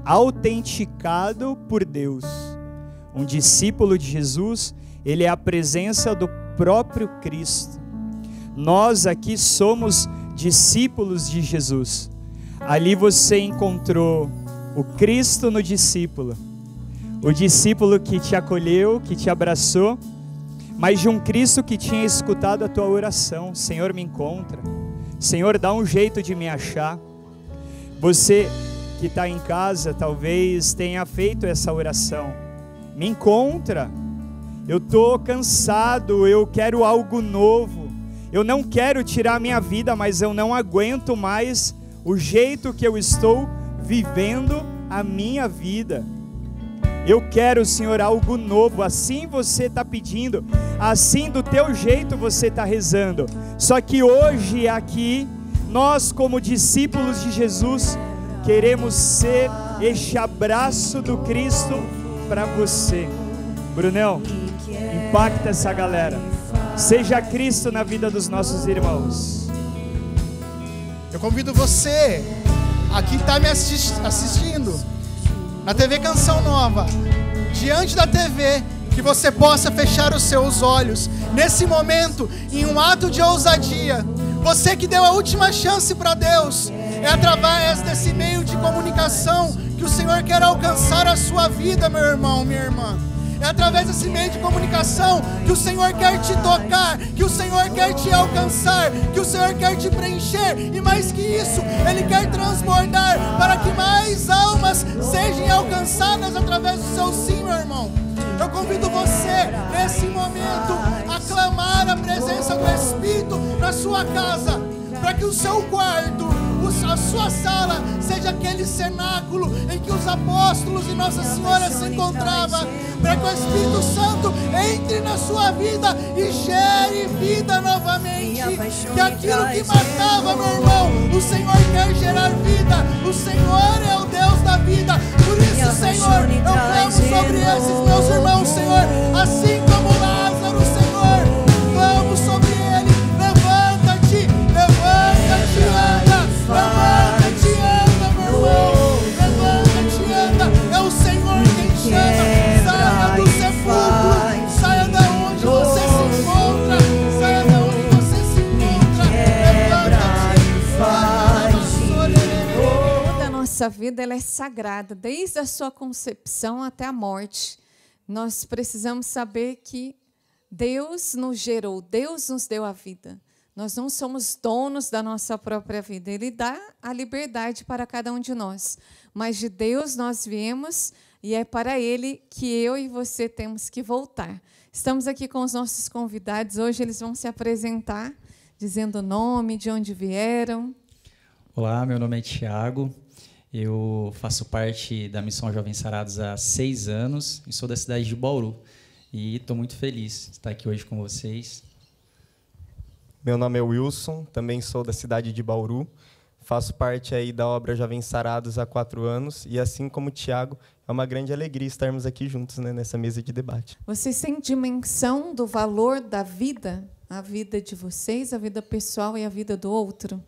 autenticado por Deus. Um discípulo de Jesus, ele é a presença do próprio Cristo. Nós aqui somos discípulos de Jesus. Ali você encontrou o Cristo no discípulo, o discípulo que te acolheu, que te abraçou, mas de um Cristo que tinha escutado a tua oração. Senhor, me encontra. Senhor, dá um jeito de me achar. Você que está em casa, talvez tenha feito essa oração. Me encontra. Eu estou cansado, eu quero algo novo. Eu não quero tirar a minha vida, mas eu não aguento mais o jeito que eu estou vivendo a minha vida. Eu quero, Senhor, algo novo. Assim você está pedindo, assim do teu jeito você está rezando. Só que hoje aqui, nós como discípulos de Jesus, queremos ser este abraço do Cristo para você. Brunão, impacta essa galera. Seja Cristo na vida dos nossos irmãos. Eu convido você, aqui está me assistindo, na T V Canção Nova, diante da T V, que você possa fechar os seus olhos, nesse momento, em um ato de ousadia. Você que deu a última chance para Deus, é através desse meio de comunicação que o Senhor quer alcançar a sua vida, meu irmão, minha irmã. É através desse meio de comunicação que o Senhor quer te tocar, que o Senhor quer te alcançar, que o Senhor quer te preencher. E mais que isso, Ele quer transbordar para que mais almas sejam alcançadas através do seu sim, meu irmão. Eu convido você, nesse momento, a clamar a presença do Espírito na sua casa, para que o seu quarto, a sua sala, seja aquele cenáculo em que os apóstolos e Nossa Senhora se encontravam, para que o Espírito Santo entre na sua vida e gere vida novamente. Que aquilo que matava, meu irmão, o Senhor quer gerar vida. O Senhor é o Deus da vida. Por isso, Senhor, eu clamo sobre esses meus irmãos, Senhor, assim como Lázaro, Senhor, clamo sobre ele. Levanta-te, levanta-te, anda, levanta-te, anda, meu irmão, levanta-te, anda. É o Senhor quem chama. Saia do sepulcro, saia da onde você se encontra, saia da onde você se encontra. Levanta-te, toda a nossa vida ela é sagrada, desde a sua concepção até a morte. Nós precisamos saber que Deus nos gerou, Deus nos deu a vida. Nós não somos donos da nossa própria vida. Ele dá a liberdade para cada um de nós. Mas de Deus nós viemos e é para Ele que eu e você temos que voltar. Estamos aqui com os nossos convidados. Hoje eles vão se apresentar, dizendo o nome, de onde vieram. Olá, meu nome é Tiago. Eu faço parte da Missão Jovens Sarados há seis anos e sou da cidade de Bauru. E estou muito feliz de estar aqui hoje com vocês. Meu nome é Wilson, também sou da cidade de Bauru. Faço parte aí da obra Jovens Sarados há quatro anos. E assim como o Tiago, é uma grande alegria estarmos aqui juntos, né, nessa mesa de debate. Vocês têm dimensão do valor da vida? A vida de vocês, a vida pessoal e a vida do outro?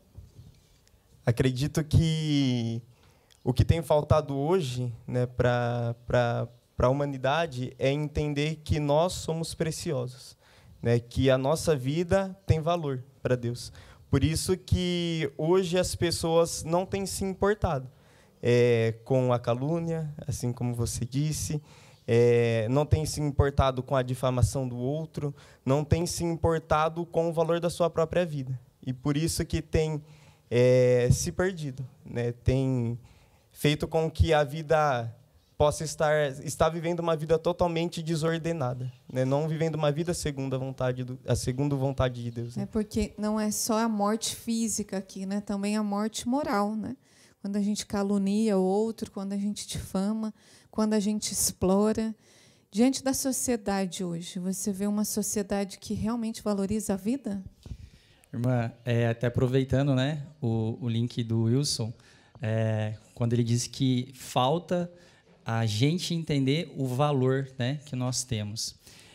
Acredito que o que tem faltado hoje, né, para para a humanidade é entender que nós somos preciosos, né, que a nossa vida tem valor para Deus. Por isso que hoje as pessoas não têm se importado é, com a calúnia, assim como você disse, é, não têm se importado com a difamação do outro, não têm se importado com o valor da sua própria vida. E por isso que tem é, se perdido, né, tem feito com que a vida possa estar, estar vivendo uma vida totalmente desordenada, né? Não vivendo uma vida segundo a vontade, do, a segundo vontade de Deus. Né? É porque não é só a morte física aqui, né? Também a morte moral, né? Quando a gente calunia o outro, quando a gente difama, quando a gente explora. Diante da sociedade hoje, você vê uma sociedade que realmente valoriza a vida? Irmã, é, até aproveitando, né, o, o link do Wilson, é, quando ele disse que falta a gente entender o valor, né, que nós temos.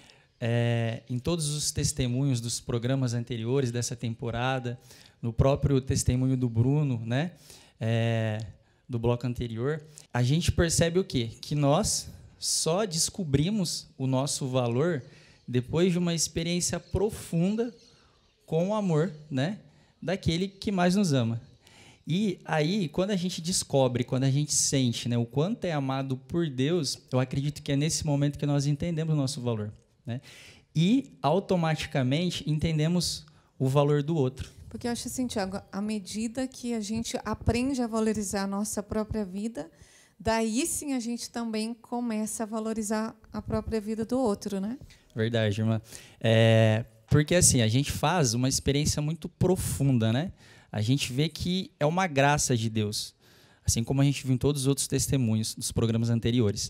É, em todos os testemunhos dos programas anteriores dessa temporada, no próprio testemunho do Bruno, né, é, do bloco anterior, a gente percebe o quê? Que nós só descobrimos o nosso valor depois de uma experiência profunda com o amor, né, daquele que mais nos ama. E aí, quando a gente descobre, quando a gente sente, né, o quanto é amado por Deus, eu acredito que é nesse momento que nós entendemos o nosso valor, né? E, automaticamente, entendemos o valor do outro. Porque eu acho assim, Tiago, à medida que a gente aprende a valorizar a nossa própria vida, daí sim a gente também começa a valorizar a própria vida do outro, né? Verdade, irmã. É, porque, assim, a gente faz uma experiência muito profunda, né? A gente vê que é uma graça de Deus, assim como a gente viu em todos os outros testemunhos dos programas anteriores.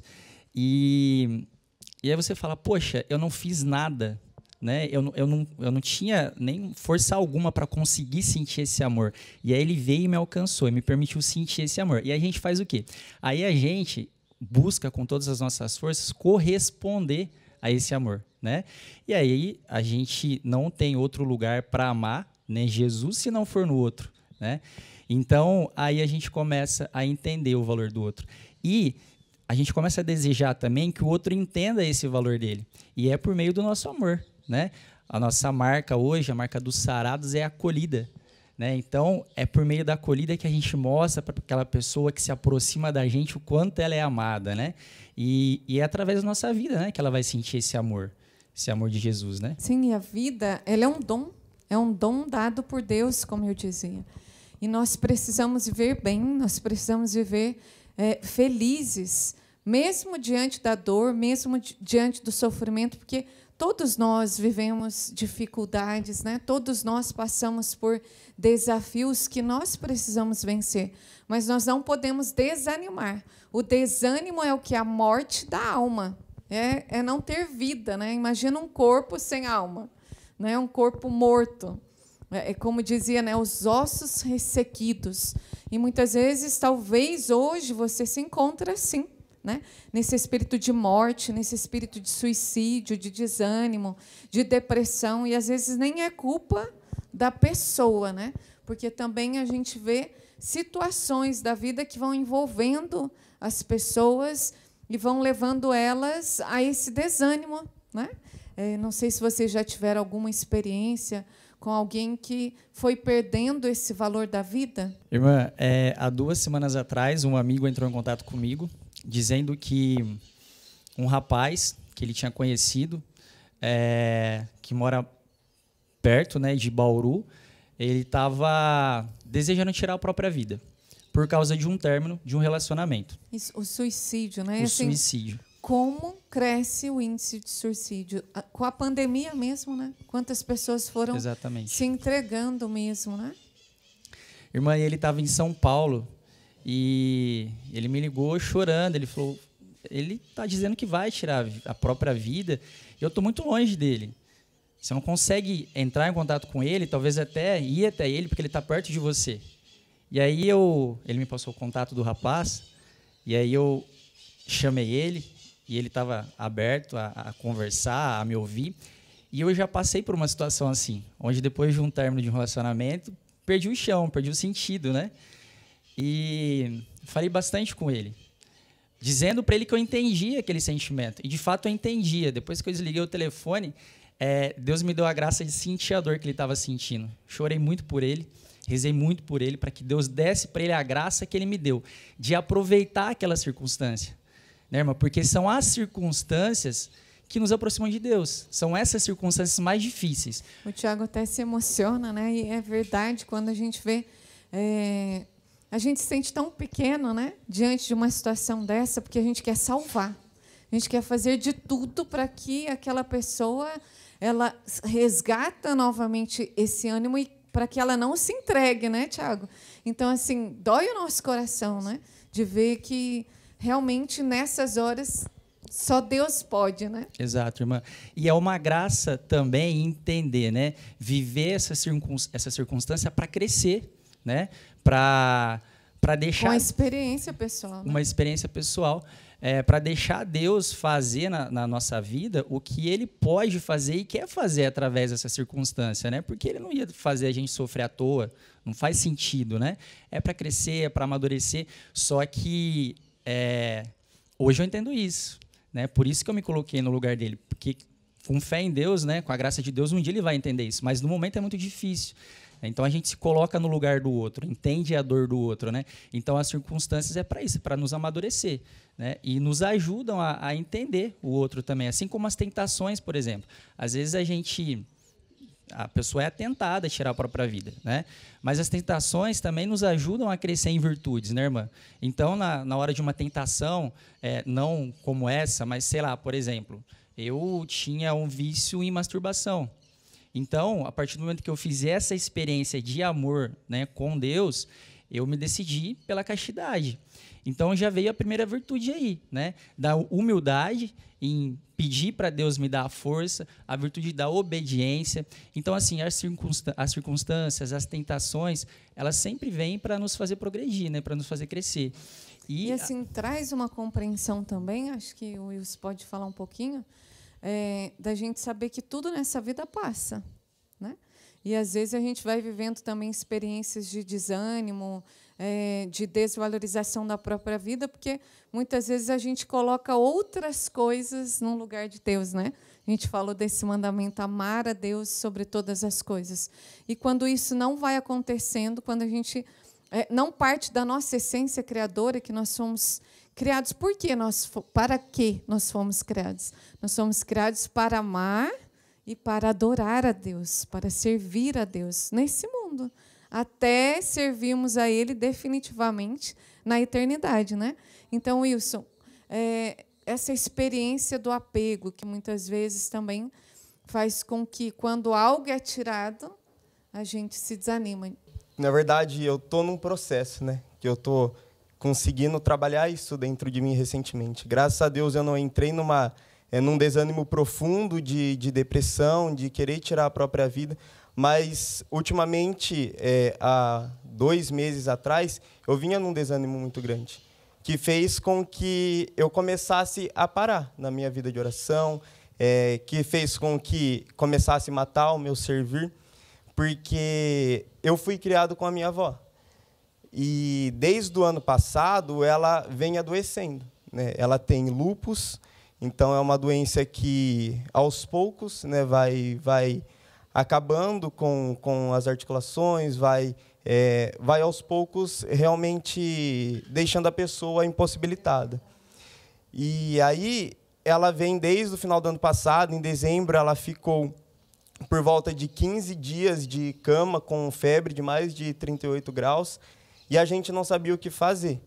E, e aí você fala, poxa, eu não fiz nada, né? eu, eu, não, eu não tinha nem força alguma para conseguir sentir esse amor. E aí ele veio e me alcançou, e me permitiu sentir esse amor. E aí a gente faz o quê? Aí a gente busca, com todas as nossas forças, corresponder a esse amor, né? E aí a gente não tem outro lugar para amar, né, Jesus, se não for no outro, né? Então, aí a gente começa a entender o valor do outro. E a gente começa a desejar também que o outro entenda esse valor dele. E é por meio do nosso amor, né? A nossa marca hoje, a marca dos Sarados, é acolhida, né? Então, é por meio da acolhida que a gente mostra para aquela pessoa que se aproxima da gente o quanto ela é amada, né? E, e é através da nossa vida, né, que ela vai sentir esse amor, esse amor de Jesus, né? Sim, e a vida, ela é um dom, é um dom dado por Deus, como eu dizia. E nós precisamos viver bem, nós precisamos viver é, felizes, mesmo diante da dor, mesmo di diante do sofrimento, porque todos nós vivemos dificuldades, né? Todos nós passamos por desafios que nós precisamos vencer, mas nós não podemos desanimar. O desânimo é o que? A morte da alma, é, é não ter vida, né? Imagina um corpo sem alma, né? Um corpo morto. É como dizia, né, os ossos ressequidos. E muitas vezes, talvez hoje, você se encontra assim, né, nesse espírito de morte, nesse espírito de suicídio, de desânimo, de depressão. E às vezes nem é culpa da pessoa, né? Porque também a gente vê situações da vida que vão envolvendo as pessoas e vão levando elas a esse desânimo, né? É, não sei se vocês já tiveram alguma experiência com alguém que foi perdendo esse valor da vida? Irmã, é, há duas semanas atrás, um amigo entrou em contato comigo, dizendo que um rapaz que ele tinha conhecido, é, que mora perto, né, de Bauru, ele estava desejando tirar a própria vida, por causa de um término de um relacionamento. Isso, o suicídio, né? O assim, suicídio. Como cresce o índice de suicídio? Com a pandemia mesmo, né? Quantas pessoas foram Exatamente. se entregando mesmo, né? Irmã, ele estava em São Paulo e ele me ligou chorando. Ele falou, ele está dizendo que vai tirar a própria vida e eu estou muito longe dele. Você não consegue entrar em contato com ele, talvez até ir até ele, porque ele está perto de você. E aí eu, ele me passou o contato do rapaz, e aí eu chamei ele, e ele estava aberto a, a conversar, a me ouvir. E eu já passei por uma situação assim, onde depois de um término de um relacionamento, perdi o chão, perdi o sentido, né? E falei bastante com ele, dizendo para ele que eu entendia aquele sentimento. E, de fato, eu entendia. Depois que eu desliguei o telefone, é, Deus me deu a graça de sentir a dor que ele estava sentindo. Chorei muito por ele, rezei muito por ele, para que Deus desse para ele a graça que ele me deu, de aproveitar aquela circunstância. Né, irmã? Porque são as circunstâncias que nos aproximam de Deus. São essas circunstâncias mais difíceis. O Tiago até se emociona, né? E é verdade, quando a gente vê... É, a gente se sente tão pequeno, né? Diante de uma situação dessa, porque a gente quer salvar. A gente quer fazer de tudo para que aquela pessoa ela resgata novamente esse ânimo e para que ela não se entregue, né, Tiago? Então, assim, dói o nosso coração, né? De ver que realmente nessas horas só Deus pode, né? Exato, irmã. E é uma graça também entender, né? Viver essa, circun essa circunstância para crescer, né? Para para deixar uma experiência pessoal, né? Uma experiência pessoal, é, para deixar Deus fazer na, na nossa vida o que Ele pode fazer e quer fazer através dessa circunstância, né? Porque Ele não ia fazer a gente sofrer à toa, não faz sentido, né? É para crescer, é para amadurecer. Só que é, hoje eu entendo isso, né? Por isso que eu me coloquei no lugar dele, porque com fé em Deus, né? Com a graça de Deus, um dia ele vai entender isso, mas no momento é muito difícil. Então a gente se coloca no lugar do outro, entende a dor do outro, né? Então as circunstâncias é para isso, para nos amadurecer, né? E nos ajudam a, a entender o outro também, assim como as tentações, por exemplo. Às vezes a gente, a pessoa é tentada a tirar a própria vida, né? Mas as tentações também nos ajudam a crescer em virtudes, né, irmã? Então na, na hora de uma tentação, é, não como essa, mas sei lá, por exemplo, eu tinha um vício em masturbação. Então, a partir do momento que eu fiz essa experiência de amor, né, com Deus, eu me decidi pela castidade. Então, já veio a primeira virtude aí, né, da humildade em pedir para Deus me dar a força, a virtude da obediência. Então, assim, as, circunstâncias, as circunstâncias, as tentações, elas sempre vêm para nos fazer progredir, né, para nos fazer crescer. E, e assim, traz uma compreensão também, acho que o Wilson pode falar um pouquinho, É, da gente saber que tudo nessa vida passa, né? E às vezes a gente vai vivendo também experiências de desânimo, é, de desvalorização da própria vida, porque muitas vezes a gente coloca outras coisas no lugar de Deus, né? A gente falou desse mandamento, amar a Deus sobre todas as coisas. E quando isso não vai acontecendo, quando a gente é, não parte da nossa essência criadora, que nós somos criados, por que nós, para que nós fomos criados? Nós somos criados para amar e para adorar a Deus, para servir a Deus nesse mundo, até servirmos a Ele definitivamente na eternidade, né? Então, Wilson, é, essa experiência do apego, que muitas vezes também faz com que, quando algo é tirado, a gente se desanima. Na verdade, eu estou num processo, né? Que eu estou conseguindo trabalhar isso dentro de mim recentemente. Graças a Deus, eu não entrei numa, é, num desânimo profundo de, de depressão, de querer tirar a própria vida, mas, ultimamente, é, há dois meses atrás, eu vinha num desânimo muito grande, que fez com que eu começasse a parar na minha vida de oração, é, que fez com que começasse a matar o meu servir, porque eu fui criado com a minha avó. E, desde o ano passado, ela vem adoecendo, né? Ela tem lúpus, então é uma doença que, aos poucos, né, vai, vai acabando com, com as articulações, vai... É, vai aos poucos realmente deixando a pessoa impossibilitada. E aí ela vem desde o final do ano passado, em dezembro, ela ficou por volta de quinze dias de cama com febre de mais de trinta e oito graus, e a gente não sabia o que fazer.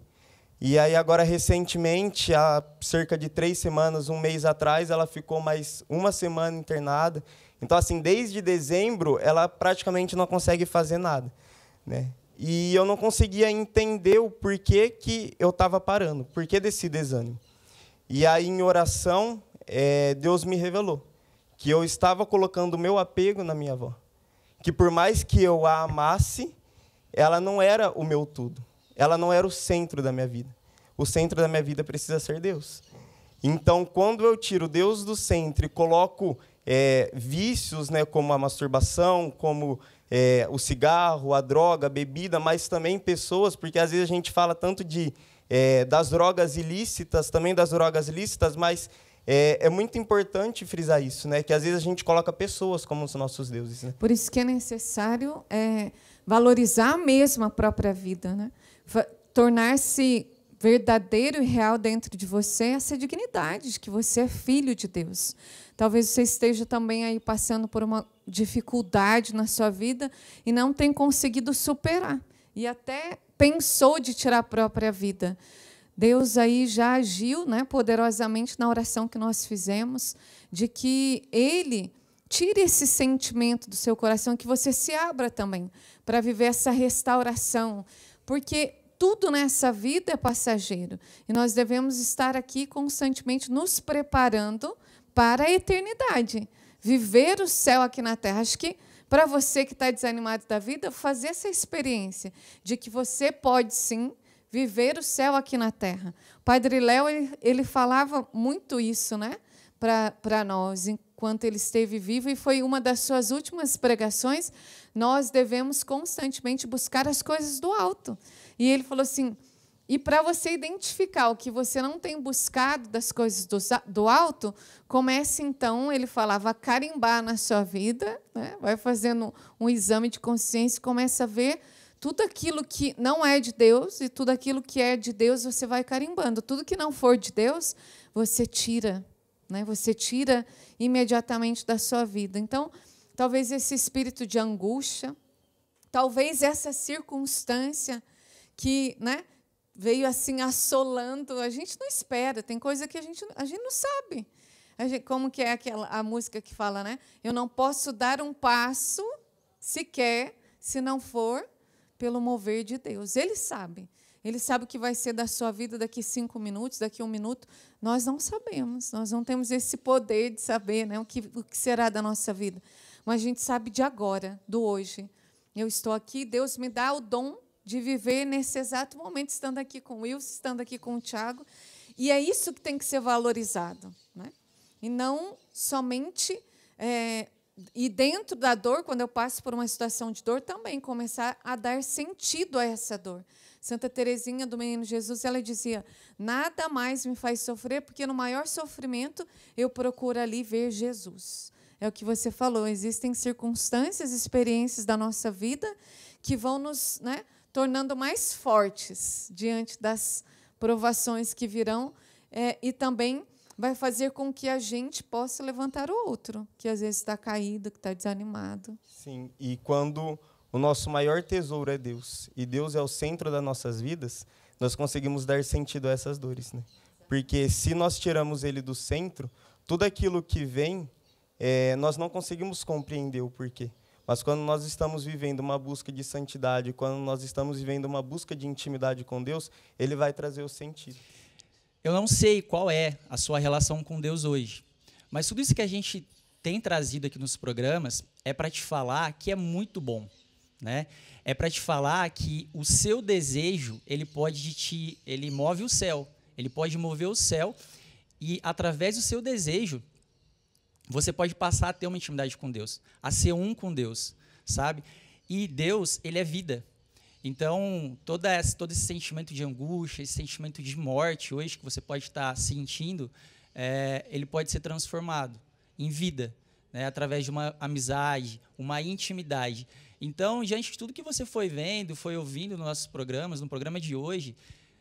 E aí agora, recentemente, há cerca de três semanas, um mês atrás, ela ficou mais uma semana internada. Então, assim, desde dezembro, ela praticamente não consegue fazer nada. Né? E eu não conseguia entender o porquê que eu estava parando, porquê desse desânimo. E aí, em oração, é, Deus me revelou que eu estava colocando o meu apego na minha avó. Que, por mais que eu a amasse, ela não era o meu tudo. Ela não era o centro da minha vida. O centro da minha vida precisa ser Deus. Então, quando eu tiro Deus do centro e coloco é, vícios, né, como a masturbação, como... É, o cigarro, a droga, a bebida, mas também pessoas, porque às vezes a gente fala tanto de, é, das drogas ilícitas, também das drogas lícitas, mas é, é muito importante frisar isso, né? Que às vezes a gente coloca pessoas como os nossos deuses. Né? Por isso que é necessário é, valorizar mesmo a própria vida, né? Tornar-se verdadeiro e real dentro de você essa dignidade de que você é filho de Deus. Talvez você esteja também aí passando por uma dificuldade na sua vida e não tenha conseguido superar. E até pensou de tirar a própria vida. Deus aí já agiu, né, poderosamente na oração que nós fizemos, de que Ele tire esse sentimento do seu coração, que você se abra também para viver essa restauração. Porque tudo nessa vida é passageiro. E nós devemos estar aqui constantemente nos preparando para a eternidade. Viver o céu aqui na terra. Acho que, para você que está desanimado da vida, fazer essa experiência de que você pode, sim, viver o céu aqui na terra. O Padre Léo, ele, ele falava muito isso, né, para nós, enquanto ele esteve vivo, e foi uma das suas últimas pregações. Nós devemos constantemente buscar as coisas do alto. E ele falou assim, e para você identificar o que você não tem buscado das coisas do, do alto, comece, então, ele falava, a carimbar na sua vida, né? Vai fazendo um exame de consciência e começa a ver tudo aquilo que não é de Deus, e tudo aquilo que é de Deus você vai carimbando. Tudo que não for de Deus, você tira, né? Você tira imediatamente da sua vida. Então, talvez esse espírito de angústia, talvez essa circunstância que, né, veio assim assolando, a gente não espera, tem coisa que a gente, a gente não sabe. A gente, como que é aquela, a música que fala, né? Eu não posso dar um passo sequer se não for pelo mover de Deus. Ele sabe. Ele sabe o que vai ser da sua vida daqui cinco minutos, daqui um minuto. Nós não sabemos, nós não temos esse poder de saber, né, o que, o que será da nossa vida. Mas a gente sabe de agora, do hoje. Eu estou aqui, Deus me dá o dom de viver nesse exato momento, estando aqui com o Wilson, estando aqui com o Tiago. E é isso que tem que ser valorizado, né? E não somente é, e dentro da dor, quando eu passo por uma situação de dor, também começar a dar sentido a essa dor. Santa Teresinha do Menino Jesus, ela dizia: nada mais me faz sofrer, porque no maior sofrimento eu procuro ali ver Jesus. É o que você falou, existem circunstâncias, experiências da nossa vida que vão nos, né, tornando mais fortes diante das provações que virão, é, e também vai fazer com que a gente possa levantar o outro, que às vezes está caído, que está desanimado. Sim, e quando o nosso maior tesouro é Deus, e Deus é o centro das nossas vidas, nós conseguimos dar sentido a essas dores, né? Porque se nós tiramos Ele do centro, tudo aquilo que vem, é, nós não conseguimos compreender o porquê. Mas quando nós estamos vivendo uma busca de santidade, quando nós estamos vivendo uma busca de intimidade com Deus, Ele vai trazer o sentido. Eu não sei qual é a sua relação com Deus hoje, mas tudo isso que a gente tem trazido aqui nos programas é para te falar que é muito bom, né? É para te falar que o seu desejo, ele pode te, ele move o céu, ele pode mover o céu, e através do seu desejo você pode passar a ter uma intimidade com Deus, a ser um com Deus, sabe? E Deus, ele é vida. Então, toda essa, todo esse sentimento de angústia, esse sentimento de morte hoje que você pode estar sentindo, é, ele pode ser transformado em vida, né, através de uma amizade, uma intimidade. Então, diante de tudo que você foi vendo, foi ouvindo nos nossos programas, no programa de hoje,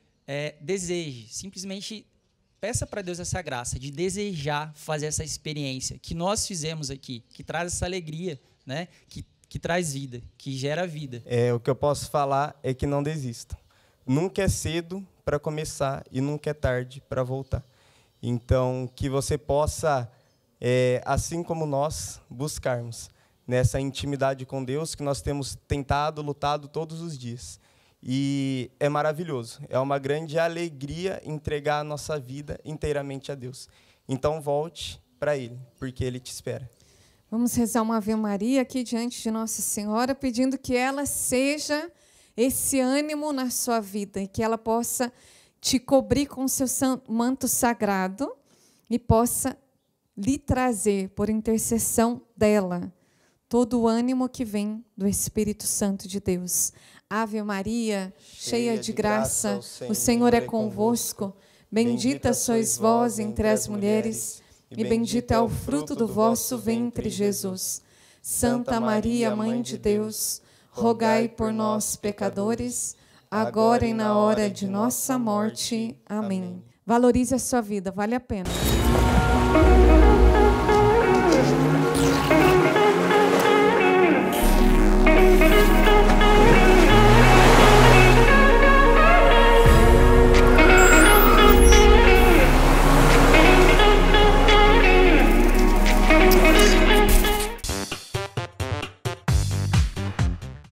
é, deseje, simplesmente peça para Deus essa graça de desejar fazer essa experiência que nós fizemos aqui, que traz essa alegria, né, que que traz vida, que gera vida. É, o que eu posso falar é que não desistam. Nunca é cedo para começar e nunca é tarde para voltar. Então, que você possa, é, assim como nós, buscarmos nessa intimidade com Deus que nós temos tentado, lutado todos os dias. E é maravilhoso, é uma grande alegria entregar a nossa vida inteiramente a Deus. Então, volte para Ele, porque Ele te espera. Vamos rezar uma Ave Maria aqui diante de Nossa Senhora, pedindo que ela seja esse ânimo na sua vida e que ela possa te cobrir com seu manto sagrado e possa lhe trazer, por intercessão dela, todo o ânimo que vem do Espírito Santo de Deus. Ave Maria, cheia, cheia de graça, graça o Senhor, o Senhor é convosco. Bendita sois vós entre as mulheres, e bendito é o fruto do vosso ventre, Jesus. Santa Maria, Mãe de Deus, rogai por nós, pecadores, agora e na hora de nossa morte. Amém. Valorize a sua vida, vale a pena.